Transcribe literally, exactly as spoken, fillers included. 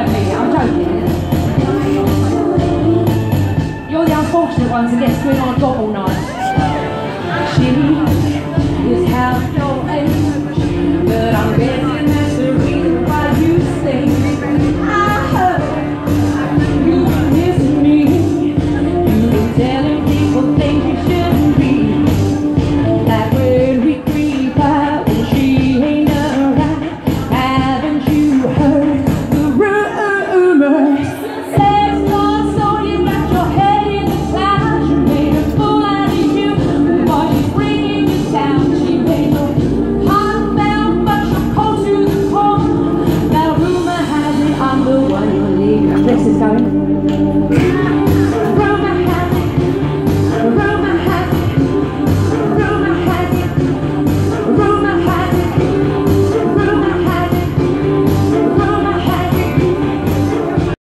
don't mean it, I'm joking. You're the unfortunate one to get screwed on a dog all night. She is half your age, but I'm guessing that's the reason why you stay. I heard you were missing me. You've been telling people things you shouldn't be. Like when we creep out and she ain't around. Haven't you heard the rumors? Sex gone so you got your head in the clouds. You made a fool out of you while she's bringing you down. She made no heart bound, but she'll cold to the core. Now rumor has it I'm the one you're leaving. This is going.